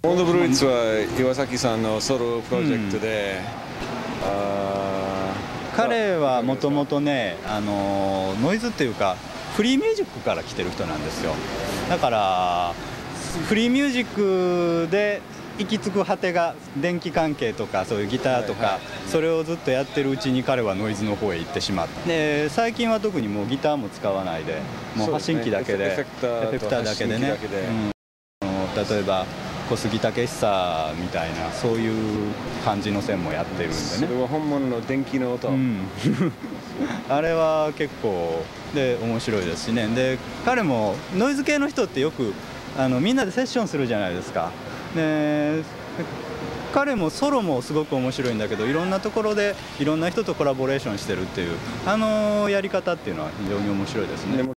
モンドブルーイッツは岩崎さんのソロプロジェクトで、 彼はもともとね、ノイズっていうかフリーミュージックから来てる人なんですよ。だからフリーミュージックで行き着く果てが電気関係とかそういうギターとか、それをずっとやってるうちに彼はノイズの方へ行ってしまった。で最近は特にもうギターも使わないで、もう発信機だけで、エフェクターだけでね、例えば小杉武久みたいなそういう感じの線もやってるんでね。 それは本物の電気の音、 あれは結構で面白いですしね。で彼もノイズ系の人ってよくみんなでセッションするじゃないですか。で彼もソロもすごく面白いんだけど、いろんなところでいろんな人とコラボレーションしてるっていうやり方っていうのは非常に面白いですね。